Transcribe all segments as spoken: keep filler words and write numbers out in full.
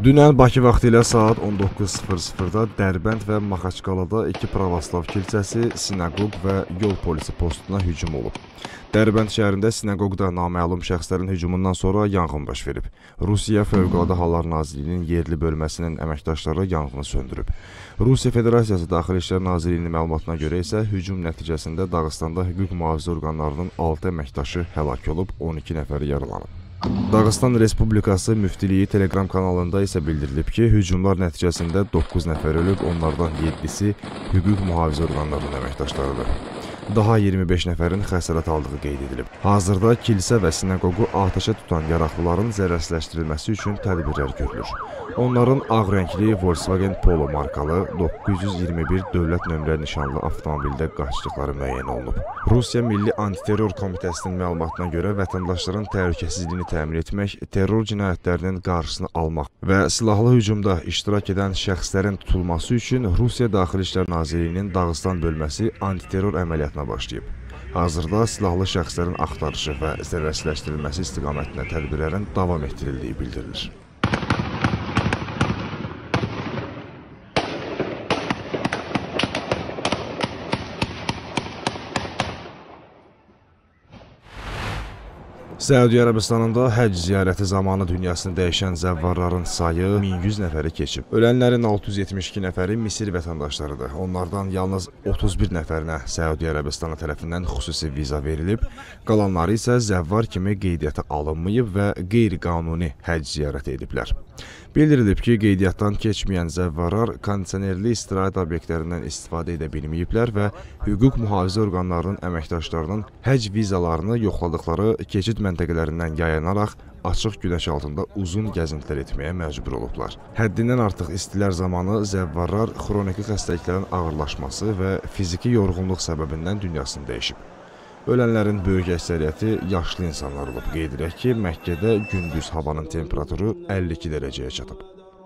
Dünən Bakı vaxtı ilə saat on doqquz sıfır sıfırda Dərbənd və Maxaçqalada iki pravoslav kilsəsi, sinaqoq və yol polisi postuna hücum olub. Dərbənd şəhərində sinaqoqda naməlum şəxslərin hücumundan sonra yanğın baş verib. Rusiya Fövqəladə Hallar Nazirliyinin yerli bölməsinin əməkdaşları yanğını söndürüb. Rusiya Federasiyası Daxili İşlər Nazirliyinin məlumatına görə isə hücum nəticəsində Dağıstanda hüquq mühafizə orqanlarının altı əməkdaşı həlak olub, on iki nəfəri yaralanıb. Dağıstan Respublikası Müftiliyi Telegram kanalında isə bildirilib ki, hücumlar nəticəsində doqquz nəfər ölüb, onlardan yeddisi hüquq mühafizə orqanlarının əməkdaşlarıdır. Daha iyirmi beş nəfərin xəsarət aldığı qeyd edilib. Hazırda kilsə və sinaqoqu atəşə tutan yaraqlıların zərərsizləşdirilməsi üçün tədbirlər görülür. Onların ağ rəngli Volkswagen Polo markalı doqquz yüz iyirmi bir dövlət nömrə nişanlı avtomobildə qaçdıqları müəyyən olunub. Rusiya Milli Antiterror Komitəsinin məlumatına görə vətəndaşların təhlükəsizliyini təmin etmək, terror cinayətlərinin qarşısını almaq və silahlı hücumda iştirak edən şəxslərin tutulması üçün Rusiya Daxili İşlər Nazirliyinin Dağıstan bölməsi antiterror əməliyyatına başlayıb. Hazırda silahlı şəxslərin axtarışı və zərərsizləşdirilməsi istiqamətində tədbirlərin davam etdirildiyi bildirilir. Səudiyyə Ərəbistanında həcc ziyarəti zamanı dünyasını dəyişən zəvvarların sayı min yüz nəfəri keçib. Ölənlərin altı yüz yetmiş iki nəfəri Misir vətəndaşlarıdır. Onlardan yalnız otuz bir nəfərinə Səudiyyə Ərəbistanı tərəfindən xüsusi viza verilib. Qalanları isə zəvvar kimi qeydiyyata alınmayıb və qeyri-qanuni həcc ziyarəti ediblər. Bildirilib ki, qeydiyyatdan keçməyən zəvvarlar kondisionerli istirahət obyektlərindən istifadə edə bilməyiblər və hüquq mühafizə orqanlarının əməkdaşlarının həcc vizalarını yoxladıqları keçid məntəqələrindən yayınaraq açıq günəş altında uzun gəzintilər etməyə məcbur olublar. Həddindən artıq istilər zamanı zəvvarlar xroniki xəstəliklərin ağırlaşması və fiziki yorğunluq səbəbindən dünyasını dəyişib. Ölənlərin böyük əksəriyyəti yaşlı insanlar olub. Qeyd edək ki, Məkkədə gündüz havanın temperaturu əlli iki dərəcəyə çatıb.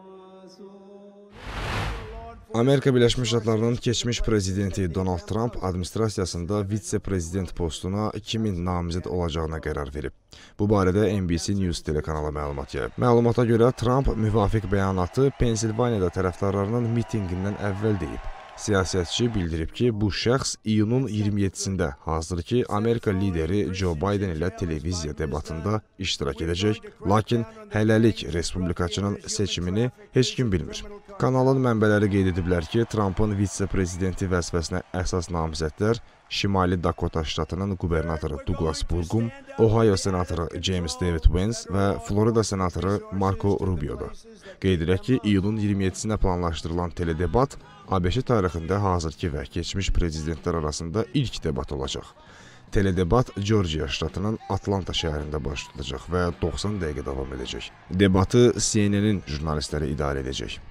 Amerika Birləşmiş Ştatlarının keçmiş prezidenti Donald Trump administrasiyasında vitse-prezident postuna kimin namizəd olacağına qərar verib. Bu barədə N B C News telekanalı məlumat yayıb. Məlumata görə Trump müvafiq bəyanatı Pensilvaniyada tərəfdarlarının mitinqindən əvvəl deyib. Siyasətçi bildirib ki, bu şəxs iyunun iyirmi yeddisində hazırki Amerika lideri Joe Biden ilə televiziya debatında iştirak edəcək, lakin hələlik respublikaçının seçimini heç kim bilmir. Kanalın mənbələri qeyd ediblər ki, Trumpın vitse-prezidenti vəzifəsinə əsas namizədlər Şimali Dakota ştatının qubernatoru Douglas Burgum, Ohio senatoru James David Vance və Florida senatoru Marco Rubio'dur. Qeyd edək ki, iyunun iyirmi yeddisinə planlaşdırılan teledebat A B Ş tarixində hazırki və keçmiş prezidentlər arasında ilk debat olacaq. Teledebat Georgia ştatının Atlanta şəhərində baş tutacaq və doxsan dəqiqə davam edəcək. Debatı C N N'in jurnalistləri idarə edəcək.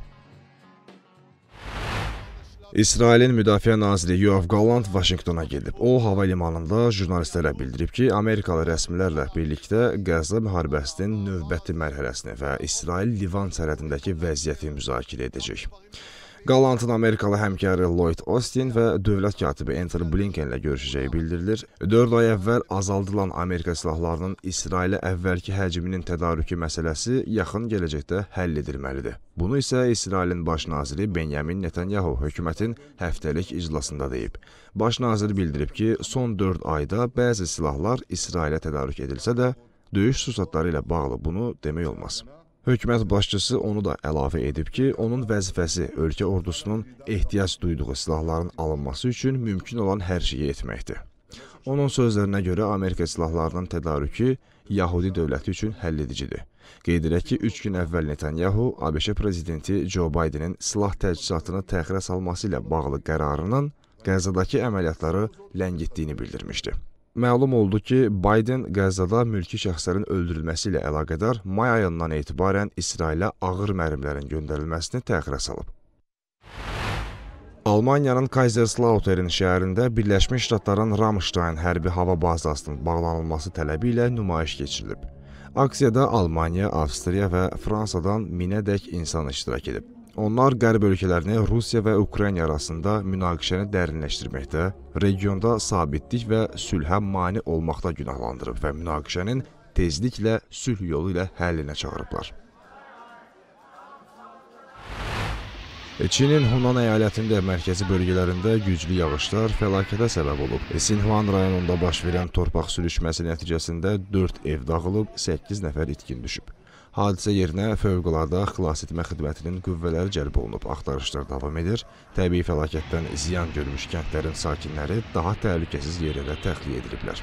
İsrailin Müdafiə naziri Yoav Gallant Vaşinqtona gedib. O, hava limanında jurnalistlərə bildirib ki, Amerikalı rəsmilərlə birlikdə Qəzza müharibəsinin növbəti mərhələsini və İsrail-Livan sərhədindəki vəziyyəti müzakirə edəcək. Gallantın Amerikalı həmkarı Lloyd Austin və dövlət katibi Antony Blinkenlə görüşəcəyi bildirilir. dörd ay əvvəl azaldılan Amerika silahlarının İsrailə əvvəlki həcminin tədarükü məsələsi yaxın gələcəkdə həll edilməlidir. Bunu isə İsrailin baş naziri Benjamin Netanyahu hökumətin həftəlik iclasında deyib. Baş nazir bildirib ki, son dörd ayda bəzi silahlar İsrailə tədarük edilsə də, döyüş sursatları ilə bağlı bunu demək olmaz. Hökumət başçısı onu da əlavə edib ki, onun vəzifəsi ölkə ordusunun ehtiyac duyduğu silahların alınması üçün mümkün olan hər şeyi etməkdir. Onun sözlərinə görə Amerika silahlarının tədarükü Yahudi dövləti üçün həlledicidir. Qeyd edək ki, üç gün əvvəl Netanyahu A B Ş prezidenti Joe Bidenin silah təchizatını təxirə salması ilə bağlı qərarının Qəzzadakı əməliyyatları ləngitdiyini bildirmişdi. Məlum oldu ki, Biden Qəzzada mülki şəxslərin öldürülməsi ilə əlaqədar may ayından etibarən İsrailə ağır mərmilərin göndərilməsini təxirə salıb. Almaniyanın Kaiserslautern şəhərində Birləşmiş Ştatların Ramstein hərbi hava bazasının bağlanılması tələbi ilə nümayiş keçirilib. Aksiyada Almaniya, Avstriya və Fransadan minədək insan iştirak edib. Onlar qərb ölkələrini Rusiya və Ukrayna arasında münaqişəni dərinləşdirməkdə, regionda sabitlik və sülhə mane olmaqda günahlandırıb və münaqişənin tezliklə sülh yolu ilə həllinə çağırıblar. Çinin Hunan əyalətində mərkəzi bölgələrində güclü yağışlar fəlakətə səbəb olub. Sinhuan rayonunda baş verən torpaq sürüşməsi nəticəsində dörd ev dağılıb, səkkiz nəfər itkin düşüb. Hadisə yerinə fövqəladə xilasetmə xidmətinin qüvvələri cəlb olunub, axtarışlar davam edir. Təbii fəlakətdən ziyan görmüş kəndlərin sakinləri daha təhlükəsiz yerlərə təxliyə ediliblər.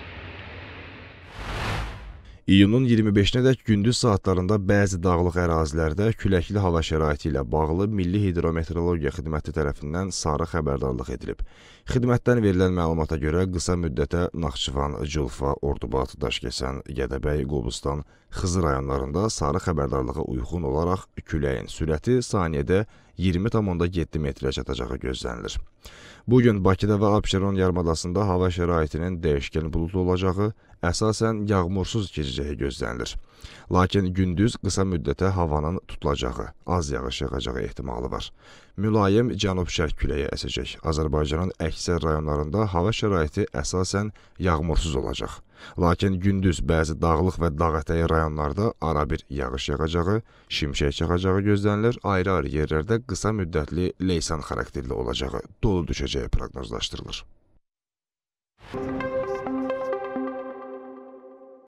İyunun iyirmi beşinədək gündüz saatlarında bəzi dağlıq ərazilərdə küləkli hava şəraiti ilə bağlı Milli Hidrometeorologiya Xidməti tərəfindən sarı xəbərdarlıq edilib. Xidmətdən verilən məlumata görə qısa müddətə Naxçıvan, Culfa, Ordubad, Daşkəsən, Gədəbəy, Qobustan, Xızı rayonlarında sarı xəbərdarlığa uyğun olaraq küləyin sürəti saniyədə iyirmi tam onda yeddi metrə çatacağı gözlənilir. Bugün Bakıda və Abşeron yarımadasında hava şəraitinin dəyişkən buludlu olacağı, əsasən yağmursuz keçəcəyi gözlənilir. Lakin gündüz qısa müddətə havanın tutulacağı, az yağış yağacağı ehtimalı var. Mülayim cənub-şərq küləyi əsəcək. Azərbaycanın əksər rayonlarında hava şəraiti əsasən yağmursuz olacaq. Lakin gündüz bəzi dağlıq və dağətəyi rayonlarda arabir yağış yağacağı, şimşək çaxacağı gözlənilir. Ayrı-ayrı yerlərdə qısa müddətli leysan xarakterli olacağı, dolu düşəcəyi proqnozlaşdırılır.